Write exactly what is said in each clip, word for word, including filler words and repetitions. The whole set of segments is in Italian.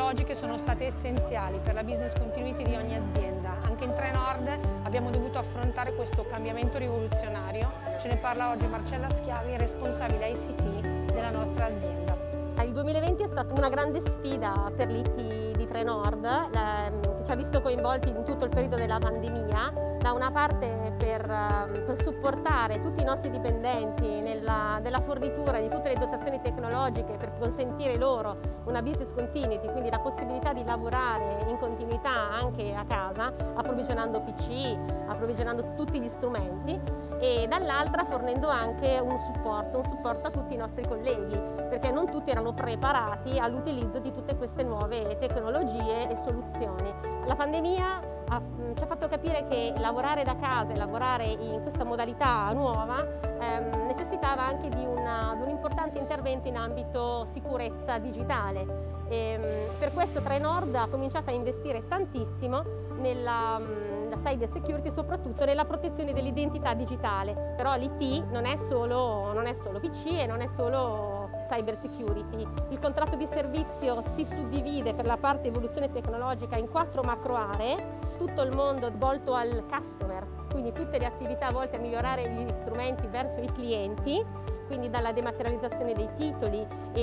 tecnologiche sono state essenziali per la business continuity di ogni azienda. Anche in Trenord abbiamo dovuto affrontare questo cambiamento rivoluzionario. Ce ne parla oggi Marcella Schiavi, responsabile I C T della nostra azienda. Il duemilaventi è stata una grande sfida per l'I T di Trenord, che ci ha visto coinvolti in tutto il periodo della pandemia. Da una parte per, per supportare tutti i nostri dipendenti nella, nella fornitura di tutte le dotazioni tecnologiche per consentire loro una business continuity, quindi la possibilità di lavorare in continuità anche a casa, approvvigionando P C, approvvigionando tutti gli strumenti, e dall'altra fornendo anche un supporto, un supporto a tutti i nostri colleghi, perché non tutti erano preparati all'utilizzo di tutte queste nuove tecnologie e soluzioni. La pandemia ha, ci ha fatto capire che lavorare da casa e lavorare in questa modalità nuova ehm, necessitava anche di, una, di un importante intervento in ambito sicurezza digitale. E, per questo Trenord ha cominciato a investire tantissimo nella, nella cyber security, soprattutto nella protezione dell'identità digitale. Però l'I T non è solo, non è solo P C e non è solo cyber security. Il contratto di servizio si suddivide per la parte evoluzione tecnologica in quattro macro aree, tutto il mondo volto al customer, quindi tutte le attività volte a migliorare gli strumenti verso i clienti, quindi dalla dematerializzazione dei titoli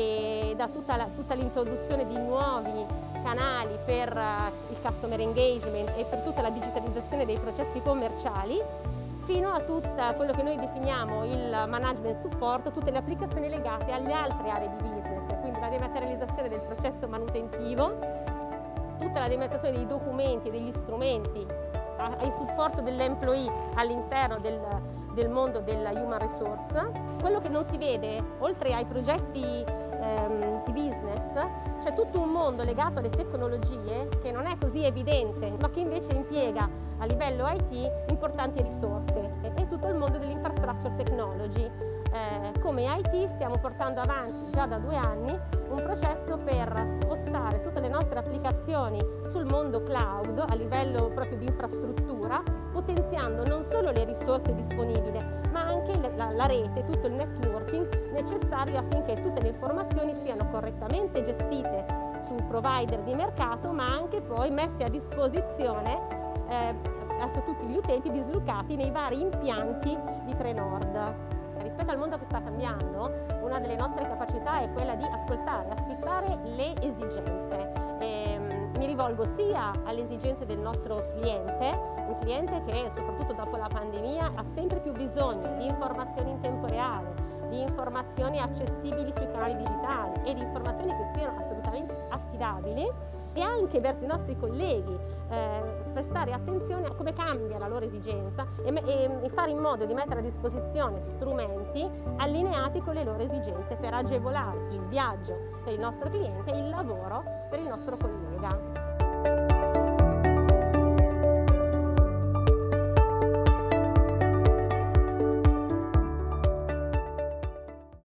e da tutta, tutta l'introduzione di nuovi canali per uh, il customer engagement e per tutta la digitalizzazione dei processi commerciali, fino a tutto quello che noi definiamo il management support, tutte le applicazioni legate alle altre aree di business, quindi la dematerializzazione del processo manutentivo, tutta la dematerializzazione dei documenti e degli strumenti, il supporto dell'employee all'interno del, del mondo della human resource. Quello che non si vede, oltre ai progetti ehm, di business, c'è tutto un mondo legato alle tecnologie che non è così evidente, ma che invece impiega a livello I T importanti risorse, e tutto il mondo dell'infrastructure technology. Eh, come I T stiamo portando avanti già da due anni un processo per spostare tutte le nostre applicazioni sul mondo cloud a livello proprio di infrastruttura, potenziando non solo le risorse disponibili, ma anche la, la rete, tutto il networking necessario affinché tutte le informazioni siano correttamente gestite su provider di mercato, ma anche poi messe a disposizione eh, verso tutti gli utenti dislocati nei vari impianti di Trenord. Rispetto al mondo che sta cambiando, una delle nostre capacità è quella di ascoltare, ascoltare le esigenze. E, mi rivolgo sia alle esigenze del nostro cliente, un cliente che soprattutto dopo la pandemia ha sempre più bisogno di informazioni in tempo reale, di informazioni accessibili sui canali digitali e di informazioni che siano assolutamente affidabili, e anche verso i nostri colleghi, eh, prestare attenzione a come cambia la loro esigenza e, e, e fare in modo di mettere a disposizione strumenti allineati con le loro esigenze per agevolare il viaggio per il nostro cliente e il lavoro per il nostro collega.